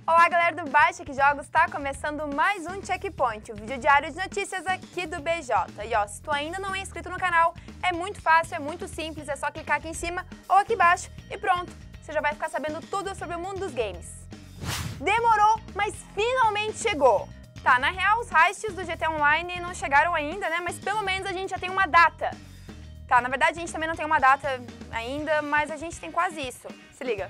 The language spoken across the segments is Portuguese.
Olá galera do Baixa Que Jogos, tá começando mais um Checkpoint, o vídeo diário de notícias aqui do BJ. E ó, se tu ainda não é inscrito no canal, é muito fácil, é muito simples, é só clicar aqui em cima ou aqui embaixo e pronto, você já vai ficar sabendo tudo sobre o mundo dos games. Demorou, mas finalmente chegou! Tá, na real os heists do GTA Online não chegaram ainda, né, mas pelo menos a gente já tem uma data. Tá, na verdade a gente também não tem uma data ainda, mas a gente tem quase isso, se liga.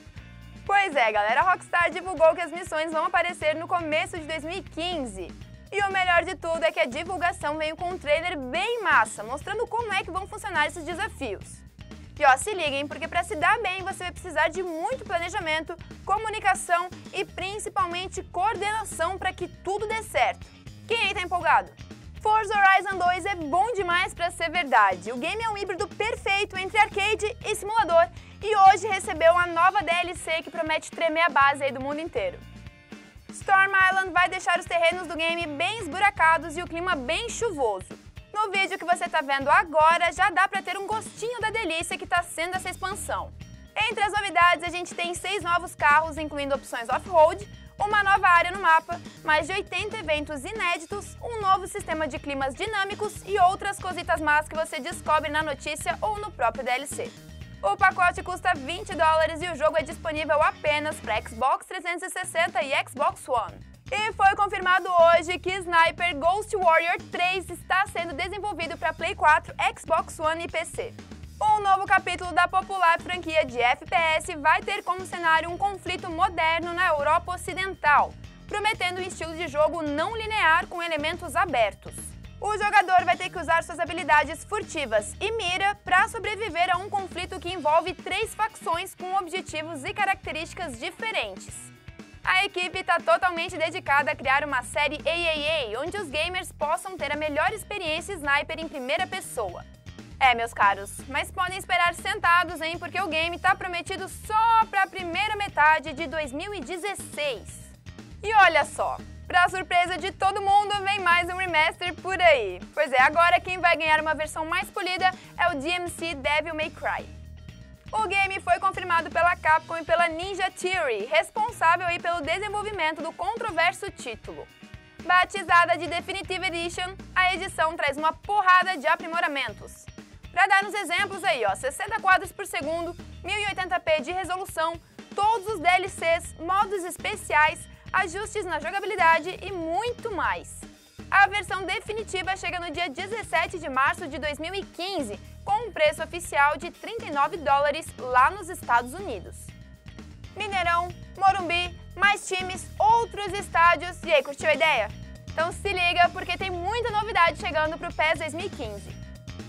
Pois é, galera, a Rockstar divulgou que as missões vão aparecer no começo de 2015. E o melhor de tudo é que a divulgação veio com um trailer bem massa, mostrando como é que vão funcionar esses desafios. E ó, se liguem, porque para se dar bem você vai precisar de muito planejamento, comunicação e principalmente coordenação para que tudo dê certo. Quem aí tá empolgado? Forza Horizon 2 é bom demais para ser verdade. O game é um híbrido perfeito entre arcade e simulador e hoje recebeu uma nova DLC que promete tremer a base aí do mundo inteiro. Storm Island vai deixar os terrenos do game bem esburacados e o clima bem chuvoso. No vídeo que você está vendo agora já dá para ter um gostinho da delícia que está sendo essa expansão. Entre as novidades a gente tem 6 novos carros, incluindo opções off-road, uma nova área no mapa, mais de 80 eventos inéditos, um novo sistema de climas dinâmicos e outras cositas más que você descobre na notícia ou no próprio DLC. O pacote custa $20 e o jogo é disponível apenas para Xbox 360 e Xbox One. E foi confirmado hoje que Sniper Ghost Warrior 3 está sendo desenvolvido para Play 4, Xbox One e PC. Um novo capítulo da popular franquia de FPS vai ter como cenário um conflito moderno na Europa Ocidental, prometendo um estilo de jogo não linear com elementos abertos. O jogador vai ter que usar suas habilidades furtivas e mira para sobreviver a um conflito que envolve 3 facções com objetivos e características diferentes. A equipe está totalmente dedicada a criar uma série AAA, onde os gamers possam ter a melhor experiência sniper em primeira pessoa. É, meus caros, mas podem esperar sentados, hein, porque o game tá prometido só pra primeira metade de 2016. E olha só, pra surpresa de todo mundo, vem mais um remaster por aí. Pois é, agora quem vai ganhar uma versão mais polida é o DMC Devil May Cry. O game foi confirmado pela Capcom e pela Ninja Theory, responsável aí pelo desenvolvimento do controverso título. Batizada de Definitive Edition, a edição traz uma porrada de aprimoramentos. Para dar uns exemplos aí, ó, 60 quadros por segundo, 1080p de resolução, todos os DLCs, modos especiais, ajustes na jogabilidade e muito mais. A versão definitiva chega no dia 17 de março de 2015, com um preço oficial de $39 lá nos Estados Unidos. Mineirão, Morumbi, mais times, outros estádios, e aí, curtiu a ideia? Então se liga porque tem muita novidade chegando para o PES 2015.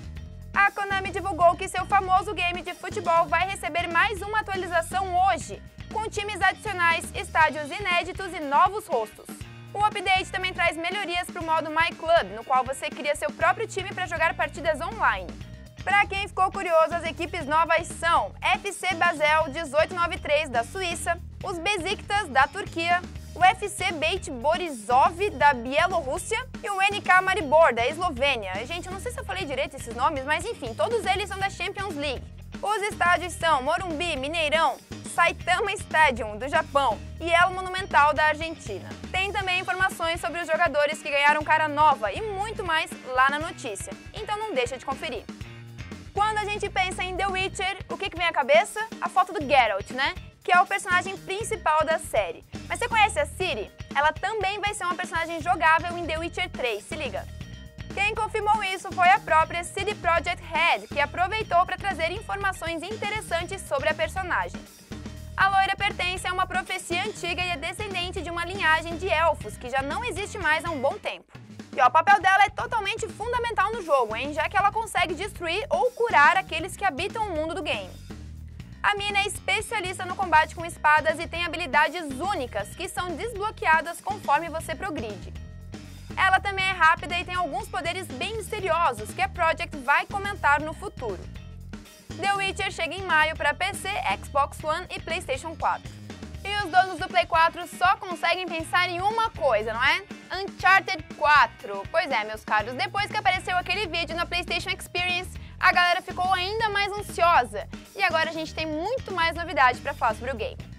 A Konami divulgou que seu famoso game de futebol vai receber mais uma atualização hoje, com times adicionais, estádios inéditos e novos rostos. O update também traz melhorias para o modo My Club, no qual você cria seu próprio time para jogar partidas online. Para quem ficou curioso, as equipes novas são FC Basel 1893 da Suíça, os Besiktas da Turquia, o FC Beit Borisov da Bielorrússia e o NK Maribor da Eslovênia. Gente, eu não sei se eu falei direito esses nomes, mas enfim, todos eles são da Champions League. Os estádios são Morumbi, Mineirão, Saitama Stadium do Japão e El Monumental da Argentina. Tem também informações sobre os jogadores que ganharam cara nova e muito mais lá na notícia, então não deixa de conferir. Quando a gente pensa em The Witcher, o que vem à cabeça? A foto do Geralt, né? Que é o personagem principal da série. Mas você conhece a Ciri? Ela também vai ser uma personagem jogável em The Witcher 3, se liga. Quem confirmou isso foi a própria CD Projekt Red, que aproveitou para trazer informações interessantes sobre a personagem. A loira pertence a uma profecia antiga e é descendente de uma linhagem de elfos, que já não existe mais há um bom tempo. E ó, o papel dela é totalmente fundamental no jogo, hein? Já que ela consegue destruir ou curar aqueles que habitam o mundo do game. A mina é especialista no combate com espadas e tem habilidades únicas, que são desbloqueadas conforme você progride. Ela também é rápida e tem alguns poderes bem misteriosos, que a Project vai comentar no futuro. The Witcher chega em maio para PC, Xbox One e PlayStation 4. E os donos do Play 4 só conseguem pensar em uma coisa, não é? Uncharted 4. Pois é, meus caros, depois que apareceu aquele vídeo na PlayStation Experience, a galera ficou ainda mais ansiosa. E agora a gente tem muito mais novidade para falar sobre o game.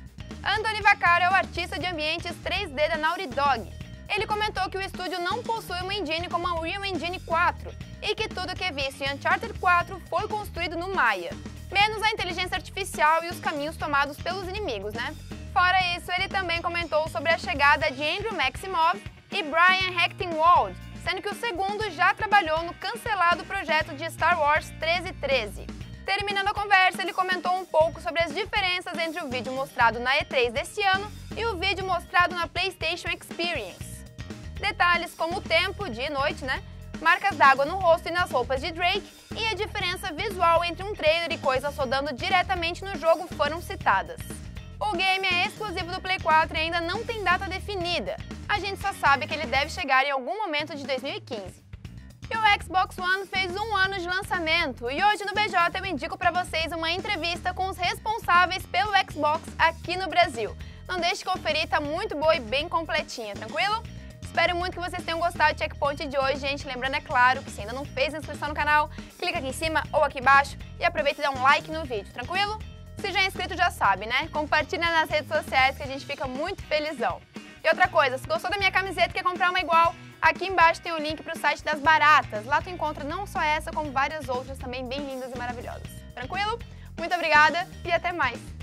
Anthony Vaccaro é o artista de ambientes 3D da Naughty Dog. Ele comentou que o estúdio não possui uma engine como a Unreal Engine 4 e que tudo que é visto em Uncharted 4 foi construído no Maya, menos a inteligência artificial e os caminhos tomados pelos inimigos, né? Fora isso, ele também comentou sobre a chegada de Andrew Maximov e Brian Hechtenwald, sendo que o segundo já trabalhou no cancelado projeto de Star Wars 1313. Terminando a conversa, ele comentou um pouco sobre as diferenças entre o vídeo mostrado na E3 deste ano e o vídeo mostrado na PlayStation Experience. Detalhes como o tempo, dia e noite, né? Marcas d'água no rosto e nas roupas de Drake e a diferença visual entre um trailer e coisas rodando diretamente no jogo foram citadas. O game é exclusivo do Play 4 e ainda não tem data definida. A gente só sabe que ele deve chegar em algum momento de 2015. E o Xbox One fez 1 ano de lançamento e hoje no BJ eu indico para vocês uma entrevista com os responsáveis pelo Xbox aqui no Brasil. Não deixe de conferir, tá muito boa e bem completinha, tranquilo? Espero muito que vocês tenham gostado do Checkpoint de hoje, gente. Lembrando, é claro, que se ainda não fez a inscrição no canal, clica aqui em cima ou aqui embaixo e aproveita e dá um like no vídeo, tranquilo? Se já é inscrito, já sabe, né? Compartilha nas redes sociais que a gente fica muito felizão. E outra coisa, se gostou da minha camiseta e quer comprar uma igual, aqui embaixo tem o link para o site das Baratas. Lá tu encontra não só essa, como várias outras também bem lindas e maravilhosas. Tranquilo? Muito obrigada e até mais!